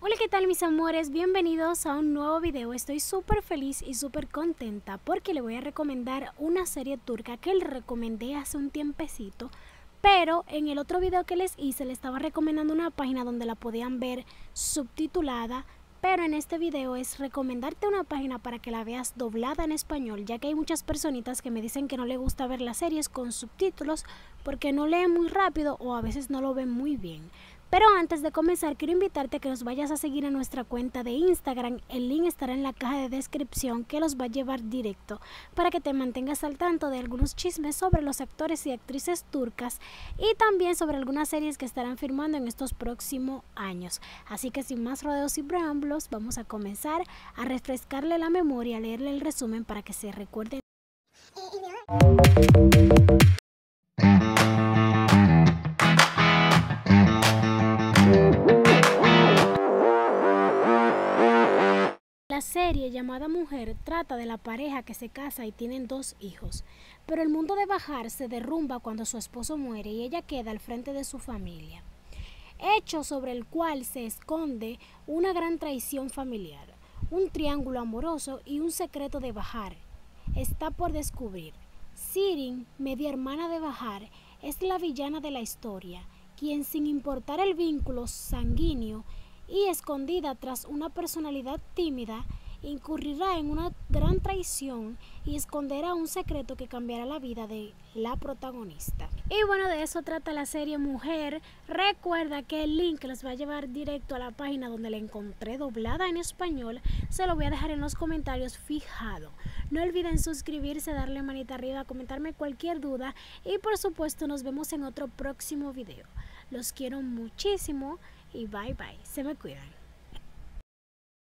Hola, ¿qué tal mis amores? Bienvenidos a un nuevo video. Estoy súper feliz y súper contenta porque le voy a recomendar una serie turca que les recomendé hace un tiempecito, pero en el otro video que les hice le estaba recomendando una página donde la podían ver subtitulada, pero en este video es recomendarte una página para que la veas doblada en español, ya que hay muchas personitas que me dicen que no les gusta ver las series con subtítulos porque no leen muy rápido o a veces no lo ven muy bien. Pero antes de comenzar, quiero invitarte a que nos vayas a seguir en nuestra cuenta de Instagram. El link estará en la caja de descripción que los va a llevar directo para que te mantengas al tanto de algunos chismes sobre los actores y actrices turcas y también sobre algunas series que estarán firmando en estos próximos años. Así que sin más rodeos y preámbulos, vamos a comenzar a refrescarle la memoria, a leerle el resumen para que se recuerden. La serie llamada Mujer trata de la pareja que se casa y tienen 2 hijos, pero el mundo de Bahar se derrumba cuando su esposo muere y ella queda al frente de su familia, hecho sobre el cual se esconde una gran traición familiar, un triángulo amoroso y un secreto de Bahar está por descubrir. Sirin, media hermana de Bahar, es la villana de la historia, quien sin importar el vínculo sanguíneo y escondida tras una personalidad tímida, incurrirá en una gran traición y esconderá un secreto que cambiará la vida de la protagonista. Y bueno, de eso trata la serie Mujer. Recuerda que el link que les va a llevar directo a la página donde la encontré doblada en español, se lo voy a dejar en los comentarios fijado. No olviden suscribirse, darle manita arriba, comentarme cualquier duda y por supuesto nos vemos en otro próximo video. Los quiero muchísimo y bye bye. Se me cuidan.